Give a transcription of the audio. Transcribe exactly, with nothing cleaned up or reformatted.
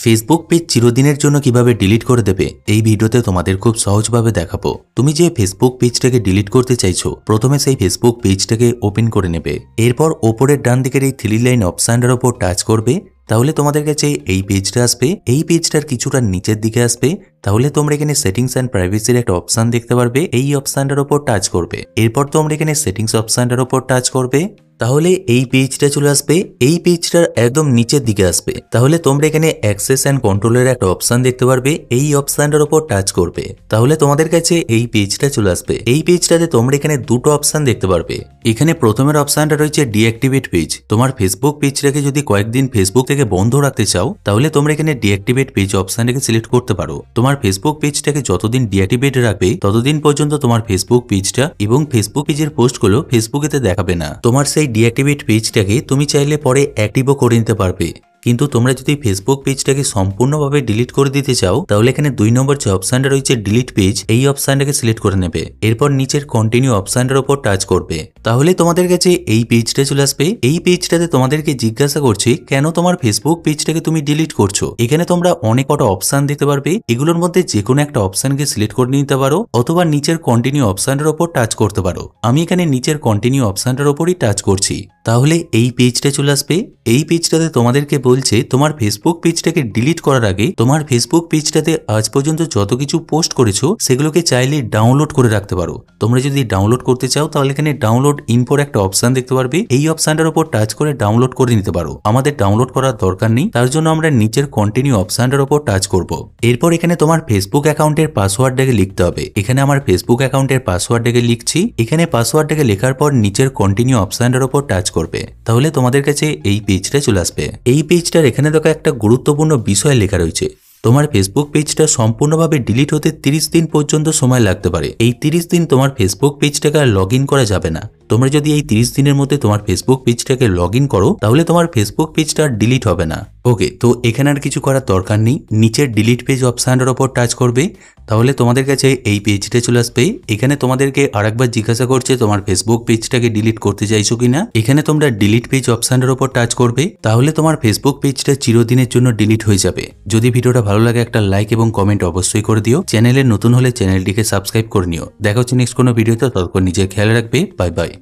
Facebook page চিরদিনের জন্য কিভাবে ডিলিট করে দেবে এই ভিডিওতে তোমাদের খুব সহজভাবে দেখাবো। তুমি যে ফেসবুক পেজটাকে ডিলিট করতে চাইছো, প্রথমে সেই ফেসবুক পেজটাকে ওপেন করে নেবে। এরপর ওপরের ডান দিকের এই থ্রি লাইন অপশনটার উপর টাচ করবে, তাহলে তোমাদের কাছে এই পেজটা আসবে। এই পেজটার কিছুটা নিচের দিকে আসবে, তাহলে তোমরা এখানে সেটিংস এন্ড প্রাইভেসির একটা অপশন দেখতে পারবে। এই অপশনটার উপর টাচ করবে। এরপর তোমরা এখানে সেটিংস অপশনটার উপর টাচ করবে, তাহলে এই পেজটা চলে আসবে। এই পেজটার একদম নিচের দিকে আসবে, তাহলে তোমরা এখানে অ্যাক্সেস এন্ড কন্ট্রোলের একটা অপশন দেখতে পারবে। এই অপশনটার উপর টাচ করবে, তাহলে তোমাদের কাছে এই পেজটা চলে আসবে। এই পেজটাতে তোমরা এখানে দুটো অপশন দেখতে পারবে। এখানে প্রথমের অপশনটা রয়েছে ডিঅ্যাক্টিভেট পেজ। তোমার ফেসবুক পেজটাকে যদি কয়েকদিন ফেসবুক থেকে বন্ধ রাখতে চাও, তাহলে তোমরা এখানে ডিঅ্যাক্টিভেট পেজ অপশনটাকে সিলেক্ট করতে পারো। তোমার ফেসবুক পেজটাকে যতদিন ডিঅ্যাক্টিভেট রাখবে, ততদিন পর্যন্ত তোমার ফেসবুক পেজটা এবং ফেসবুক পেজের পোস্টগুলো ফেসবুকেতে দেখাবে না। তোমার সেই ডিঅ্যাক্টিভেট পেজটাকে তুমি চাইলে পরে অ্যাক্টিভও করে নিতে পারবে। কিন্তু তোমরা যদি ফেসবুক পেজটাকে সম্পূর্ণভাবে ডিলিট করে দিতে চাও, তাহলে এখানে দুই নম্বর যে অপশনটা রয়েছে ডিলিট পেজ, এই অপশনটাকে সিলেক্ট করে নেবে। এরপর নিচের কন্টিনিউ অপশনটার উপর টাচ করবে, তাহলে তোমাদের কাছে এই পেজটা চলে আসবে। এই পেজটাতে তোমাদেরকে জিজ্ঞাসা করছে কেন তোমার ফেসবুক পেজটাকে তুমি ডিলিট করছো। এখানে তোমরা অনেক কটা অপশন দিতে পারবে। এগুলোর মধ্যে যে কোনো একটা অপশনকে সিলেক্ট করে নিতে পারো, অথবা নিচের কন্টিনিউ অপশনটার উপর টাচ করতে পারো। আমি এখানে নিচের কন্টিনিউ অপশনটার উপরই টাচ করছি, তাহলে এই পেজটা চলে আসবে। এই পেজটাতে তোমাদেরকে বলছে তোমার ফেসবুক পেজটাকে ডিলিট করার আগে তোমার ফেসবুক পেজটাতে আজ পর্যন্ত যত কিছু পোস্ট করেছো সেগুলোকে চাইলে ডাউনলোড করে রাখতে পারো। তোমরা যদি ডাউনলোড করতে চাও, তাহলে এখানে ডাউনলোড ইনফোর একটা অপশন দেখতে পারবে। এই অপশনটার উপর টাচ করে ডাউনলোড করে নিতে পারো। আমাদের ডাউনলোড করার দরকার নেই, তার জন্য আমরা নিচের কন্টিনিউ অপশনটার উপর টাচ করব। এরপর এখানে তোমার ফেসবুক অ্যাকাউন্টের পাসওয়ার্ডটাকে লিখতে হবে। এখানে আমার ফেসবুক অ্যাকাউন্টের পাসওয়ার্ডটাকে লিখছি। এখানে পাসওয়ার্ডটাকে লেখার পর নিচের কন্টিনিউ অপশনটার উপর টাচ করবে, তাহলে তোমাদের কাছে এই পেজটা চলে আসবে। এই পেজটার এখানে দেখো একটা গুরুত্বপূর্ণ বিষয় লেখা রয়েছে। তোমার ফেসবুক পেজটা সম্পূর্ণভাবে ডিলিট হতে তিরিশ দিন পর্যন্ত সময় লাগতে পারে। এই তিরিশ দিন তোমার ফেসবুক পেজটাকে আর লগ ইন করা যাবে না। তোমরা যদি এই তিরিশ দিনের মধ্যে তোমার ফেসবুক পেজটাকে লগ ইন করো, তাহলে তোমার ফেসবুক পেজটা আর ডিলিট হবে না। ওকে, তো এখানে আর কিছু করার দরকার নেই। নিচের ডিলিট পেজ অপশনটার উপর টাচ করবে, তাহলে তোমাদের কাছে এই পেজটা চলে আসবে। এখানে তোমাদেরকে আরেকবার জিজ্ঞাসা করছে তোমার ফেসবুক পেজটাকে ডিলিট করতে চাইছো কিনা। এখানে তোমরা ডিলিট পেজ অপশনটার উপর টাচ করবে, তাহলে তোমার ফেসবুক পেজটা চিরদিনের জন্য ডিলিট হয়ে যাবে। যদি ভিডিওটা ভালো লাগে একটা লাইক এবং কমেন্ট অবশ্যই করে দিও। চ্যানেলে নতুন হলে চ্যানেলটিকে সাবস্ক্রাইব করে নিও। দেখা হচ্ছে নেক্সট কোনো ভিডিওতে। ততক্ষণ নিজের খেয়াল রাখবে। Bye by.